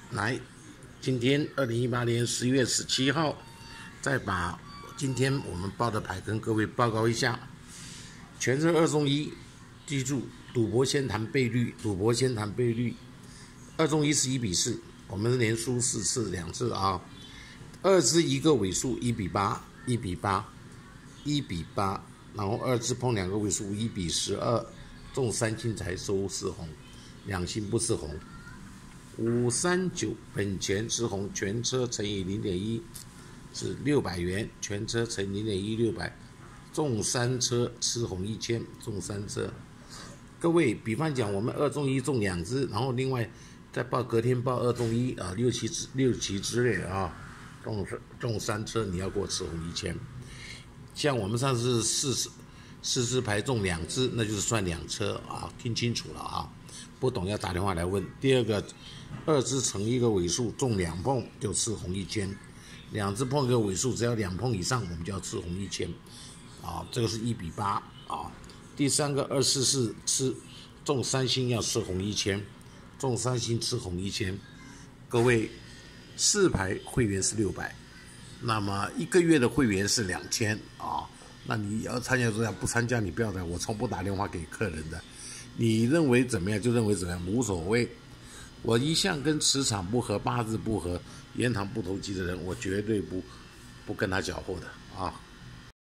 来，今天2018年11月17号，再把今天我们报的牌跟各位报告一下。全车2中1，记住，赌博先谈倍率，赌博先谈倍率。2中1是1比4，我们是连输4次2次啊。2支一个尾数1比8，1比8，1比8，然后2支碰2个尾数1比12，中3星才收4红，2星不吃红。539本钱吃红，全车乘以0.1是600元，全车乘0.1 600，中3车吃红1000，中3车。各位，比方讲我们2中1中2支，然后另外再隔天报2中1啊6期之内啊，中3车你要给我吃红1000。像我们上次四支牌中2支，那就是算2车啊，听清楚了啊！不懂要打电话来问。第二个，2支乘一个尾数中2碰就吃红1000，2支碰一个尾数，只要2碰以上，我们就要吃红1000，啊，这个是1比8啊。第三个244吃中3星要吃红1000，中3星吃红1000。各位，4牌会员是600，那么1个月的会员是2000啊。那你要参加这样，不参加你不要来，我从不打电话给客人的。你认为怎么样就认为怎么样，无所谓。我一向跟磁场不合、八字不合、言堂不投机的人，我绝对不跟他搅和的啊。